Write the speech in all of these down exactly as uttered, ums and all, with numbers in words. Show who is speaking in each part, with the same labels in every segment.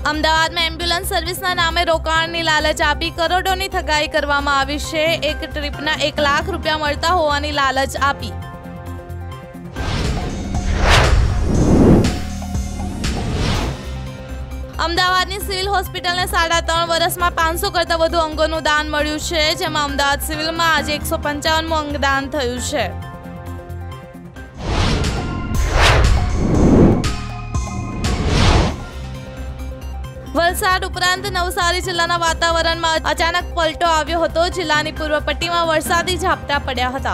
Speaker 1: અમદાવાદમાં એમ્બ્યુલન્સ સર્વિસના નામે રોકાણની લાલચ આપી કરોડોની ઠગાઈ કરવામાં આવી છે। એક ટ્રીપના એક લાખ રૂપિયા મળતા હોવાની લાલચ આપી। અમદાવાદની સિવિલ હોસ્પિટલને સાડા ત્રણ વર્ષમાં પાંચસો કરતાં વધુ અંગોનું દાન મળ્યું છે, જેમાં અમદાવાદ સિવિલમાં આજે એકસો પંચાવનમું અંગદાન થયું છે। વલસાડ ઉપરાંત નવસારી જિલ્લાના વાતાવરણમાં અચાનક પલટો આવ્યો હતો। જિલ્લાની પૂર્વ પટ્ટીમાં વરસાદી ઝાપટા પડ્યા હતા।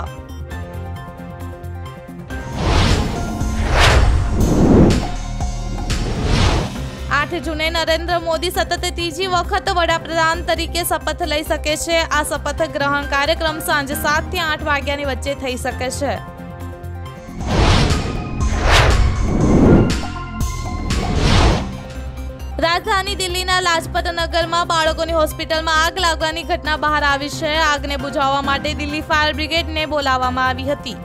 Speaker 1: આઠ જૂને નરેન્દ્ર મોદી સતત ત્રીજી વખત વડાપ્રધાન તરીકે શપથ લઈ શકે છે। આ શપથ ગ્રહણ કાર્યક્રમ સાંજે સાત થી આઠ વાગ્યાની વચ્ચે થઈ શકે છે। રાજધાની દિલ્હીના લાજપત નગરમાં બાળકોની હોસ્પિટલમાં આગ લાગવાની ઘટના બહાર આવી છે। આગને બુઝાવવા માટે દિલ્હી ફાયર બ્રિગેડને બોલાવવામાં આવી હતી।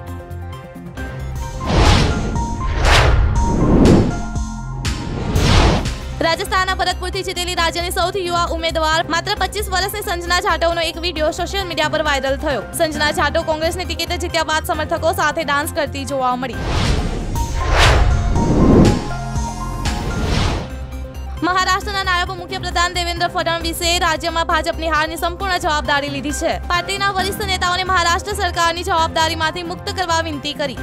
Speaker 1: રાજસ્થાનના ભરતપુરથી જીતેલી રાજ્યની સૌથી યુવા ઉમેદવાર માત્ર પચીસ વર્ષની સંजना જાટવનો એક વિડીયો સોશિયલ મીડિયા પર વાયરલ થયો। સંजना જાટવ કોંગ્રેસની ટિકિટે જીત્યા બાદ સમર્થકો સાથે ડાન્સ કરતી જોવા મળી। મહારાષ્ટ્રના નાયબ મુખ્યપ્રધાન દેવેન્દ્ર ફડણવીસે રાજ્યમાં ભાજપની હારની સંપૂર્ણ જવાબદારી લીધી છે। પાર્ટીના વરિષ્ઠ નેતાઓને મહારાષ્ટ્ર સરકારની જવાબદારીમાંથી મુક્ત કરવા વિનંતી કરી।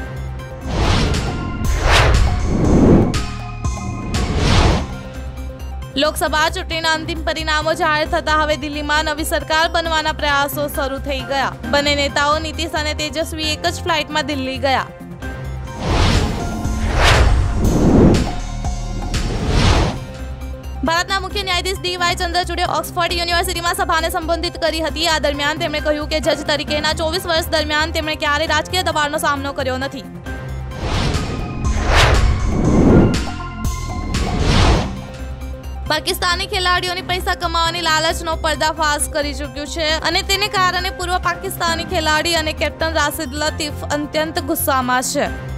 Speaker 1: લોકસભા ચૂંટણીના અંતિમ પરિણામો જાહેર થતા હવે દિલ્હીમાં નવી સરકાર બનવાના પ્રયાસો શરૂ થઈ ગયા। બંને નેતાઓ નીતિશ અને તેજસ્વી એક જ ફ્લાઇટમાં દિલ્હી ગયા। ભારતના મુખ્ય ન્યાયાધીશ ડી વાય ચંદ્રચૂડે ઓક્સફર્ડ યુનિવર્સિટીમાં સભાને સંબોધિત કરી હતી। આ દરમિયાન તેમણે કહ્યું કે જજ તરીકેના ચોવીસ વર્ષ દરમિયાન તેમણે ક્યારેય રાજકીય દબાણનો સામનો કર્યો નથી। પાકિસ્તાની ખેલાડીઓની પૈસા કમાવાની લાલચનો પર્દાફાશ કરી ચૂક્યું છે અને તેને કારણે પૂર્વ પાકિસ્તાની ખેલાડી અને કેપ્ટન રાશિદ લતીફ અત્યંત ગુસ્સામાં છે।